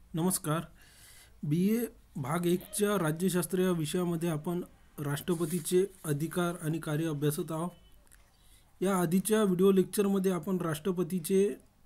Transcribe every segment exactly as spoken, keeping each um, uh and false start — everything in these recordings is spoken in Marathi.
नमस्कार. बी ए भाग एकच्या राज्यशास्त्र या विषयामध्ये आपण राष्ट्रपतीचे अधिकार आणि कार्य अभ्यासत आहोत. या आधीच्या व्हिडिओ लेक्चरमध्ये आपण राष्ट्रपतीचे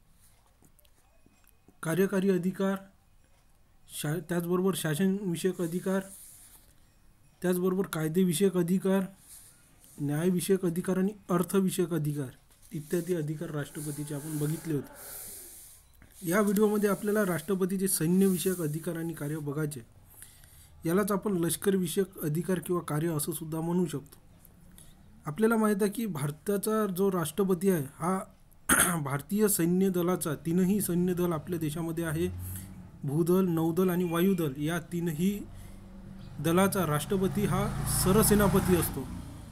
कार्यकारी अधिकार, शा त्याचबरोबर शासनविषयक अधिकार, त्याचबरोबर कायदेविषयक अधिकार, न्यायविषयक अधिकार आणि अर्थविषयक अधिकार इत्यादी अधिकार राष्ट्रपतीचे आपण बघितले होते. या व्हिडिओमध्ये आपल्याला राष्ट्रपतीचे सैन्यविषयक अधिकार आणि कार्य बघायचे. यालाच आपण लष्करविषयक अधिकार किंवा कार्य असं सुद्धा म्हणू शकतो. आपल्याला माहीत आहे की भारताचा जो राष्ट्रपती आहे हा भारतीय सैन्य दलाचा, तीनही सैन्य दल आपल्या देशामध्ये आहे. भूदल, नौदल आणि वायुदल या तीनही दलाचा राष्ट्रपती हा सरसेनापती असतो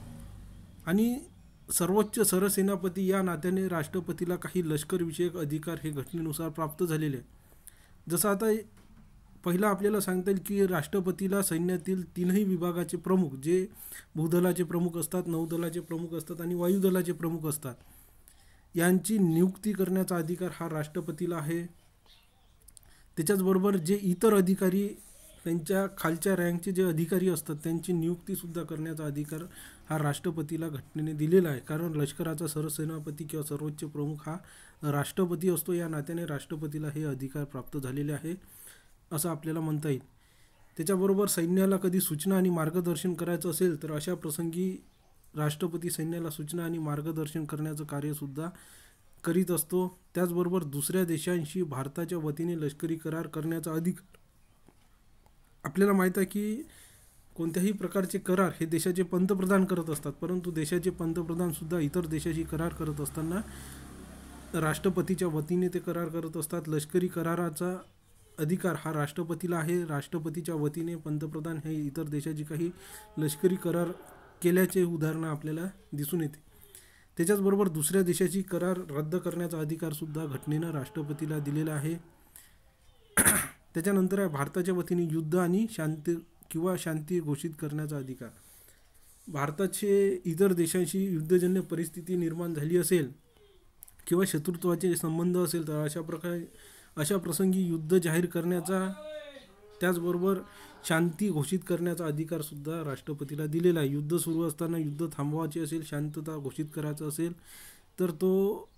आणि सर्वोच्च सरसेनापती या नात्याने राष्ट्रपतीला काही लष्करविषयक अधिकार हे घटनेनुसार प्राप्त झालेले आहे. जसं आता पहिला आपल्याला सांगता येईल की राष्ट्रपतीला सैन्यातील तीनही विभागाचे प्रमुख, जे भूदलाचे प्रमुख असतात, नौदलाचे प्रमुख असतात आणि वायुदलाचे प्रमुख असतात, यांची नियुक्ती करण्याचा अधिकार हा राष्ट्रपतीला आहे. त्याच्याचबरोबर जे इतर अधिकारी, त्यांच्या खालच्या रँकचे जे अधिकारी असतात त्यांची नियुक्तीसुद्धा करण्याचा अधिकार हा राष्ट्रपतीला घटनेने दिलेला आहे. कारण लष्कराचा सरसेनापती किंवा सर्वोच्च प्रमुख हा राष्ट्रपती असतो. या नात्याने राष्ट्रपतीला हे अधिकार प्राप्त झालेले आहे असं आपल्याला म्हणता येईल. त्याच्याबरोबर सैन्याला कधी सूचना आणि मार्गदर्शन करायचं असेल तर अशा प्रसंगी राष्ट्रपती सैन्याला सूचना आणि मार्गदर्शन करण्याचं कार्यसुद्धा करीत असतो. त्याचबरोबर दुसऱ्या देशांशी भारताच्या वतीने लष्करी करार करण्याचा अधिकार, आपल्याला माहीत आहे की कोणत्याही प्रकारचे करार हे देशाचे पंतप्रधान करत असतात, परंतु देशाचे पंतप्रधानसुद्धा इतर देशाशी करार करत असताना राष्ट्रपतीच्या वतीने ते करार करत असतात. लष्करी कराराचा अधिकार हा राष्ट्रपतीला आहे. राष्ट्रपतीच्या वतीने पंतप्रधान हे इतर देशाची काही लष्करी करार केल्याचे उदाहरणं आपल्याला दिसून येते. त्याच्याचबरोबर दुसऱ्या देशाची करार रद्द करण्याचा अधिकारसुद्धा घटनेनं राष्ट्रपतीला दिलेला आहे. त्याच्यानंतर आहे भारताच्या वतीने युद्ध आणि शांती किंवा शांती घोषित करण्याचा अधिकार. भारताचे इतर देशांशी युद्धजन्य परिस्थिती निर्माण झाली असेल किंवा शत्रुत्वाचे संबंध असेल तर अशा प्रकारे अशा प्रसंगी युद्ध जाहीर करण्याचा, त्याचबरोबर शांती घोषित करण्याचा अधिकारसुद्धा राष्ट्रपतीला दिलेला आहे. युद्ध सुरू असताना युद्ध थांबवायचे असेल, शांतता घोषित करायचं असेल तर तो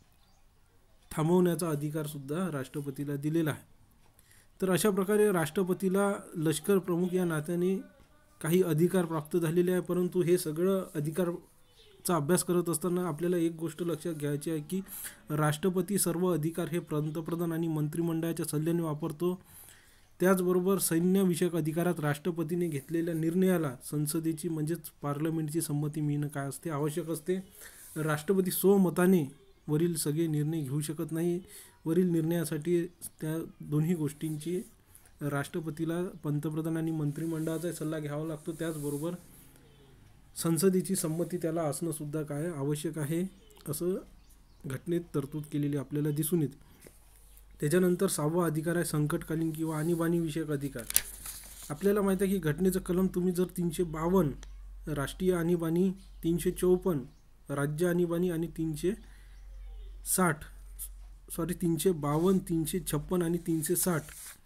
थांबवण्याचा अधिकारसुद्धा राष्ट्रपतीला दिलेला आहे. तर अशा प्रकारे राष्ट्रपतीला लष्कर प्रमुख या नात्याने काही अधिकार प्राप्त झालेले आहे. परंतु हे सगळं अधिकारचा अभ्यास करत असताना आपल्याला एक गोष्ट लक्षात घ्यायची आहे की राष्ट्रपती सर्व अधिकार हे पंतप्रधान आणि मंत्रिमंडळाच्या सल्ल्याने वापरतो. त्याचबरोबर सैन्यविषयक अधिकारात राष्ट्रपतीने घेतलेल्या निर्णयाला संसदेची म्हणजेच पार्लमेंटची संमती मिळणं काय असते, आवश्यक असते. राष्ट्रपती स्वमताने वरील सगळे निर्णय घेऊ शकत नाही. वरील निर्णयासाठी त्या दोन्ही गोष्टींची राष्ट्रपतीला पंतप्रधान आणि मंत्रिमंडळाचा सल्ला घ्यावा लागतो. त्याचबरोबर संसदेची संमती त्याला असणंसुद्धा काय आवश्यक आहे असं घटनेत तरतूद केलेली आपल्याला दिसून येते. त्याच्यानंतर सहावा अधिकार आहे संकटकालीन किंवा आणीबाणीविषयक अधिकार. आपल्याला माहीत आहे की घटनेचं कलम तुम्ही जर तीनशे बावन्न राष्ट्रीय आणीबाणी, तीनशे चौपन्न राज्य आणीबाणी आणि तीनशे साठ सॉरी तीनशे बावन्न, तीनशे छप्पन आणि तीनशे साठ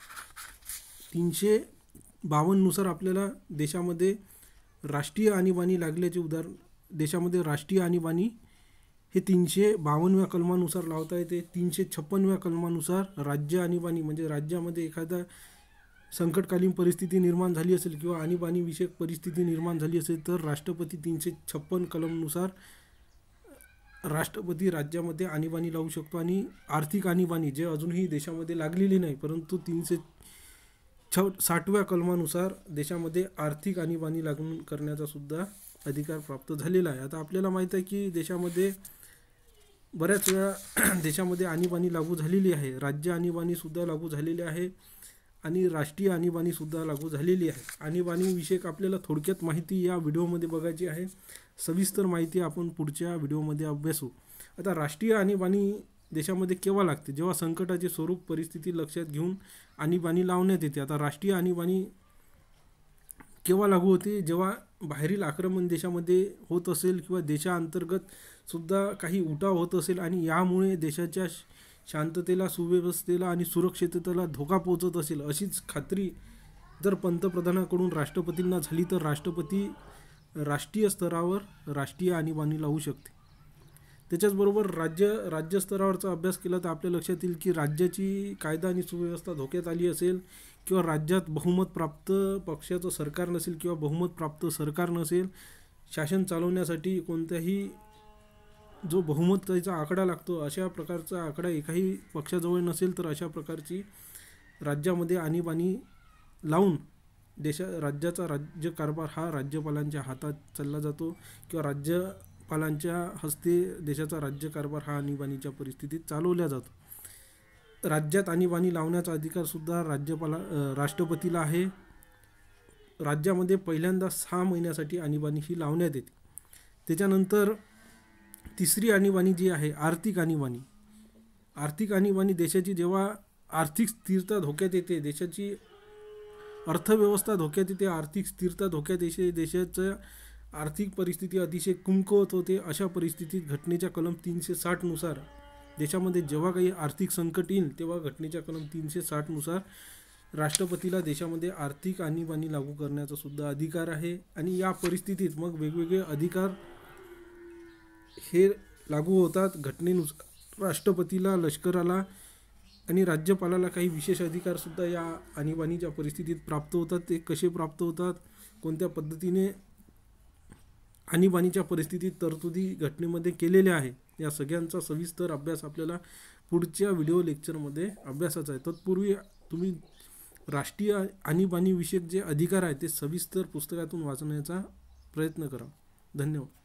तीनशे बावन्ननुसार आपल्याला देशामध्ये राष्ट्रीय आणीबाणी लागल्याचे उदाहरण, देशामध्ये राष्ट्रीय आणीबाणी हे तीनशे बावन्नव्या कलमानुसार लावता येते. तीनशे छप्पनव्या कलमानुसार राज्य आणीबाणी म्हणजे राज्यामध्ये एखादा संकटकालीन परिस्थिती निर्माण झाली असेल किंवा आणीबाणीविषयक परिस्थिती निर्माण झाली असेल तर राष्ट्रपती तीनशे छप्पन कलमनुसार राष्ट्रपती राज्यामध्ये आणीबाणी लावू शकतो. आणि आर्थिक आणीबाणी जे अजूनही देशामध्ये लागलेली नाही, परंतु तीनशे छ साठव्या कलमानुसार देशामध्ये आर्थिक आणीबाणी लागू करण्याचा सुद्धा अधिकार प्राप्त झालेला आहे. आता आपल्याला माहीत आहे की देशामध्ये बऱ्याच वेळा देशामध्ये आणीबाणी लागू झालेली आहे. राज्य आणीबाणीसुद्धा लागू झालेली आहे आणि राष्ट्रीय आणीबाणीसुद्धा लागू झालेली आहे. आणीबाणीविषयक आपल्याला थोडक्यात माहिती या व्हिडिओमध्ये बघायची आहे. सविस्तर माहिती आपण पुढच्या व्हिडिओमध्ये अभ्यासू. आता राष्ट्रीय आणीबाणी देशामध्ये केव्हा लागते, जेव्हा संकटाचे स्वरूप परिस्थिती लक्षात घेऊन आणीबाणी लावण्यात येते. आता राष्ट्रीय आणीबाणी केव्हा लागू होते, जेव्हा बाहेरील आक्रमण देशामध्ये होत असेल किंवा देशाअंतर्गत सुद्धा काही उठाव होत असेल आणि यामुळे देशाच्या शांततेला, सुव्यवस्थेला आणि सुरक्षिततेला धोका पोहोचत असेल अशीच खात्री जर पंतप्रधानाकडून राष्ट्रपतींना झाली तर राष्ट्रपती राष्ट्रीय स्तरावर राष्ट्रीय आणीबाणी लावू शकते. त्याच्याचबरोबर राज्य राज्यस्तरावरचा अभ्यास केला तर आपल्या लक्षात येईल की राज्याची कायदा आणि सुव्यवस्था धोक्यात आली असेल किंवा राज्यात बहुमत प्राप्त पक्षाचं सरकार नसेल किंवा बहुमत प्राप्त सरकार नसेल, शासन चालवण्यासाठी कोणत्याही जो बहुमताचा आकडा लागतो अशा प्रकारचा आकडा एकाही पक्षाजवळ नसेल तर अशा प्रकारची राज्यामध्ये आणीबाणी लावून देशा राज्याचा राज्यकारभार हा राज्यपालांच्या हातात चालला जातो किंवा राज्यपालांच्या हस्ते देशाचा राज्यकारभार हा आणीबाणीच्या परिस्थितीत चालवला जातो. राज्यात आणीबाणी लावण्याचा अधिकारसुद्धा राज्यपाला राष्ट्रपतीला आहे. राज्यामध्ये पहिल्यांदा सहा महिन्यासाठी आणीबाणी ही लावण्यात येते. त्याच्यानंतर तिसरी आणीबाणी जी आहे आर्थिक आणीबाणी. आर्थिक आणीबाणी देशाची जेव्हा आर्थिक स्थिरता धोक्यात येते, देशाची अर्थव्यवस्था धोक्यात येते, आर्थिक स्थिरता धोक्यात येते, देशाचं आर्थिक परिस्थिती अतिशय कमकुवत होते, अशा परिस्थितीत घटनेच्या कलम तीनशे साठनुसार देशामध्ये जेव्हा काही आर्थिक संकट येईल तेव्हा घटनेच्या कलम तीनशे साठनुसार राष्ट्रपतीला देशामध्ये आर्थिक आणीबाणी लागू करण्याचा सुद्धा अधिकार आहे. आणि या परिस्थितीत मग वेगवेगळे अधिकार हे लागू होतात घटनेनुसार. राष्ट्रपतीला, लष्कराला आणि राज्यपालाला काही विशेष अधिकारसुद्धा या आणीबाणीच्या परिस्थितीत प्राप्त होतात. ते कसे प्राप्त होतात, कोणत्या पद्धतीने आणीबाणीच्या परिस्थितीत तरतुदी घटनेमध्ये केलेल्या आहे, या सगळ्यांचा सविस्तर अभ्यास आपल्याला पुढच्या व्हिडिओ लेक्चरमध्ये अभ्यासाचा आहे. तत्पूर्वी तुम्ही राष्ट्रीय आणीबाणीविषयक जे अधिकार आहेत ते सविस्तर पुस्तकातून वाचण्याचा प्रयत्न करा. धन्यवाद.